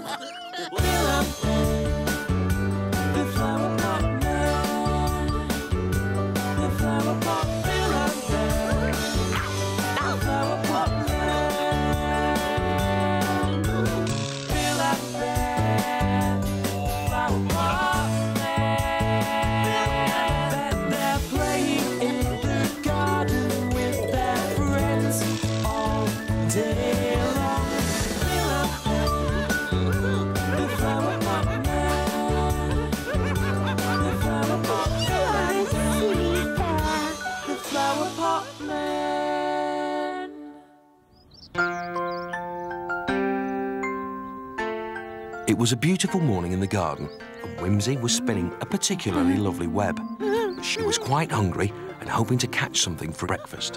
It was a beautiful morning in the garden, and Whimsy was spinning a particularly lovely web. She was quite hungry and hoping to catch something for breakfast.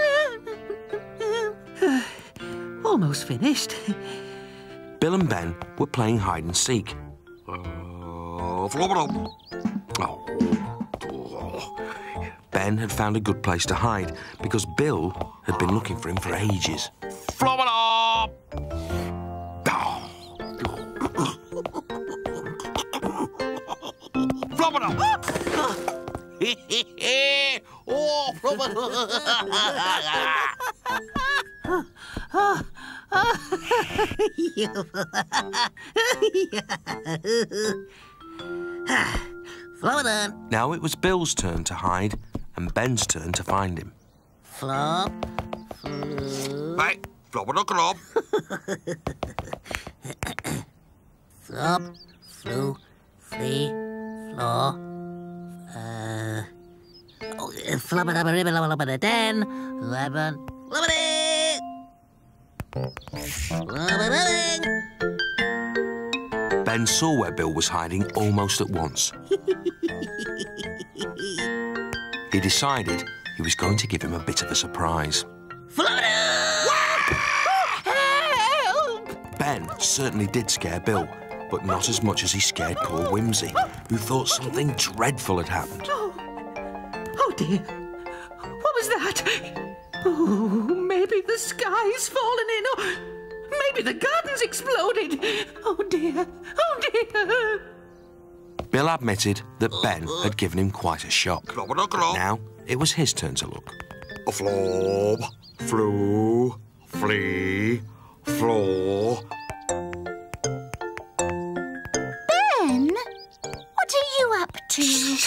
Almost finished. Bill and Ben were playing hide and seek. Ben had found a good place to hide because Bill had been looking for him for ages. Now it was Bill's turn to hide and Ben's turn to find him. Flop, flu. Hey, flop. Flop, flu, flea, flaw. Flubba-dubba-ribba-lubba-den, lemon, flubbity. Ben saw where Bill was hiding almost at once. He decided he was going to give him a bit of a surprise. Ben certainly did scare Bill, but not as much as he scared poor Whimsy, who thought something dreadful had happened. Oh, dear. What was that? Oh, maybe the sky's fallen in, or maybe the garden's exploded. Oh, dear. Oh, dear. Bill admitted that Ben had given him quite a shock. Now it was his turn to look. Flop, flu, flea, flaw. Ben, what are you up to?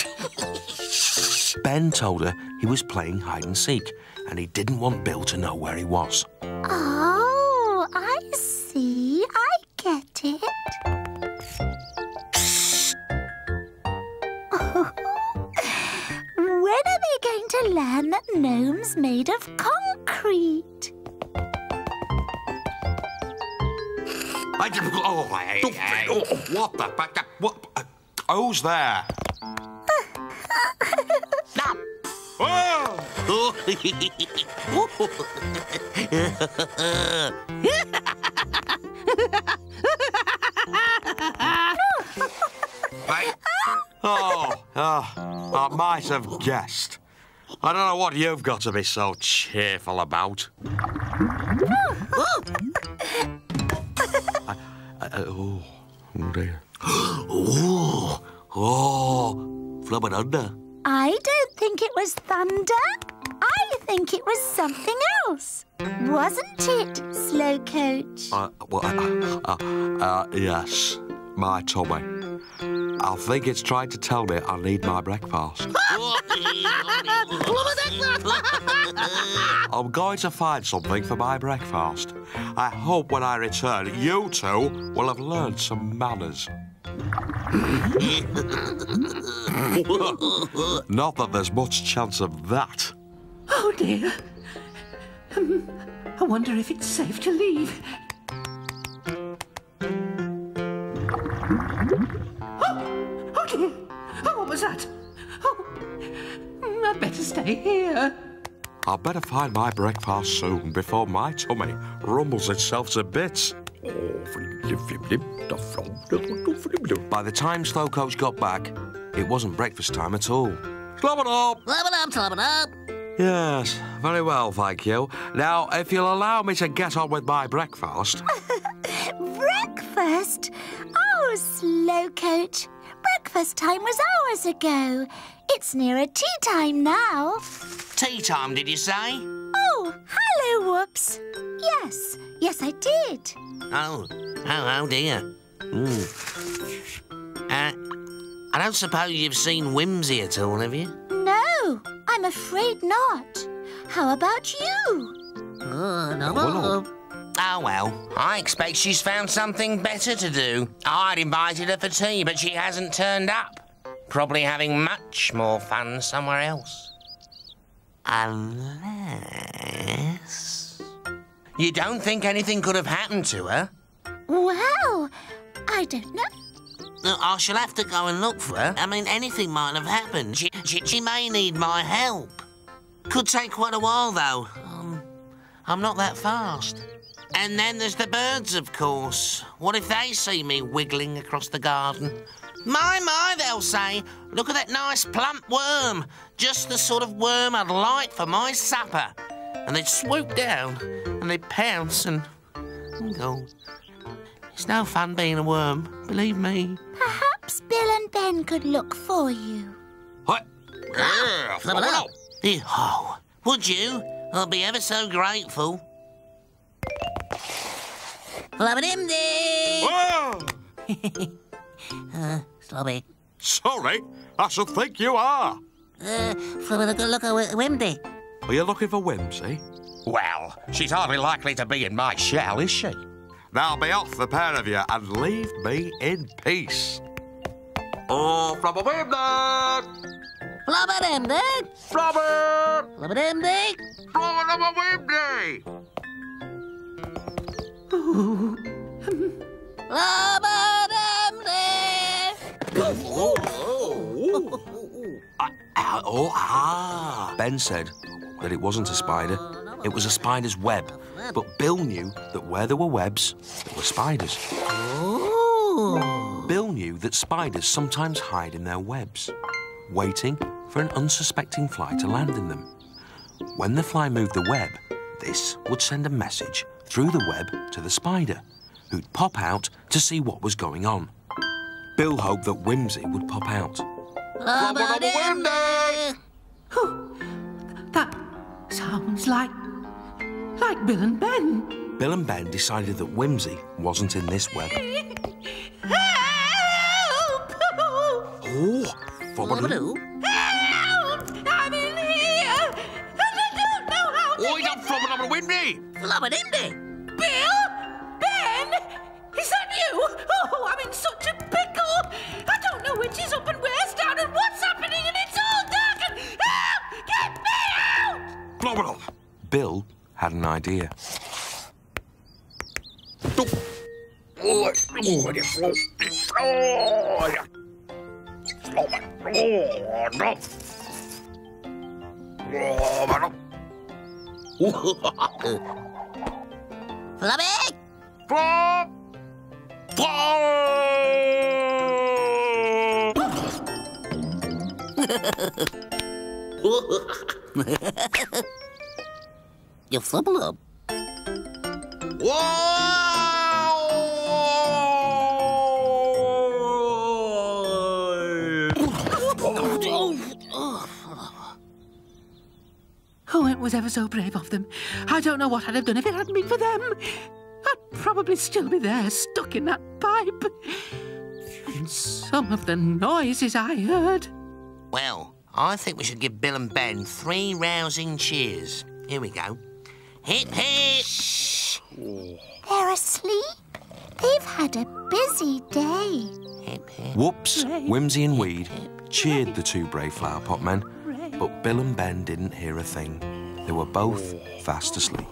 Ben told her he was playing hide and seek, and he didn't want Bill to know where he was. Oh, I see. I get it. When are they going to learn that gnomes made of concrete? What the fuck? What? Who's there? I might have guessed. I don't know what you've got to be so cheerful about. Oh dear. Flubber under. I don't think it was thunder. I think it was something else. Wasn't it, Slowcoach? Yes, my tummy. I think it's trying to tell me I need my breakfast. I'm going to find something for my breakfast. I hope when I return, you two will have learned some manners. Not that there's much chance of that. Oh, dear. I wonder if it's safe to leave. Oh, dear. Oh, what was that? Oh, I'd better stay here. I'd better find my breakfast soon before my tummy rumbles itself to bits. By the time Slowcoach got back, it wasn't breakfast time at all. Slobber up! Slobber up! Yes, very well, thank you. Now, if you'll allow me to get on with my breakfast... Breakfast? breakfast? Oh, Slowcoat. Breakfast time was hours ago. It's nearer tea time now. Tea time, did you say? Oh, hello, Whoops. Yes, I did. Oh dear. I don't suppose you've seen Whimsy at all, have you? No, I'm afraid not. How about you? No. Oh, well, I expect she's found something better to do. I'd invited her for tea, but she hasn't turned up. Probably having much more fun somewhere else. Unless... You don't think anything could have happened to her? Well, I don't know. I shall have to go and look for her. I mean, anything might have happened. She may need my help. Could take quite a while, though. I'm not that fast. And then there's the birds, of course. What if they see me wiggling across the garden? My, they'll say, look at that nice plump worm. Just the sort of worm I'd like for my supper. And they'd swoop down, and they'd pounce and... Oh, it's no fun being a worm, believe me. Perhaps Bill and Ben could look for you. What? Oh, would you? I'll be ever so grateful. Flabba-dim-dee! Oh! Slobby. Sorry, I should think you are. Look at Whimsy. Are you looking for Whimsy? Well, she's hardly likely to be in my shell, is she? Now be off, the pair of you, and leave me in peace. Oh, Flabba-Whimdee! Flabba-dim-dee! Flabba! Flabba-dim-dee! Flabba-Whimdee! Ben said that it wasn't a spider, it was a spider's web. But Bill knew that where there were webs, there were spiders. Bill knew that spiders sometimes hide in their webs, waiting for an unsuspecting fly to land in them. When the fly moved the web, this would send a message through the web to the spider, who'd pop out to see what was going on. Bill hoped that Whimsy would pop out. Flabba-dim-dee! That sounds like Bill and Ben. Bill and Ben decided that Whimsy wasn't in this web. Help! Oh, Flabba-doo? Help! I'm in here! And I don't know how to Oi, don't Flabba-Whimdee! Flabba-dim-dee! Bill? Ben? Is that you? Oh, I'm in such a pickle! I don't know which is up and where's down and what's happening, and it's all dark and... Help! Get me out! Flabba! Bill had an idea. Flabby! You flubble up. Oh, it was ever so brave of them. I don't know what I'd have done if it hadn't been for them. I'd probably still be there, stuck in that pipe. And some of the noises I heard. Well, I think we should give Bill and Ben 3 rousing cheers. Here we go. Hip, hip! They're asleep. They've had a busy day. Hip, hip. Whoops, Whimsy and Weed cheered the 2 brave flower pot men, but Bill and Ben didn't hear a thing. They were both fast asleep.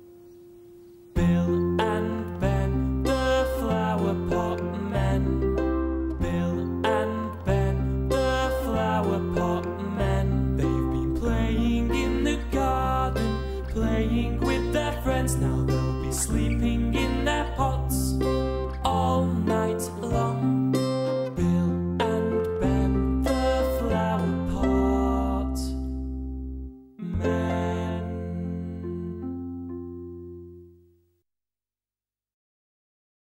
Bill and Ben, the flower pot men. Bill and Ben, the flower pot men. They've been playing in the garden, playing with their friends. Now they'll be sleeping in their pots all night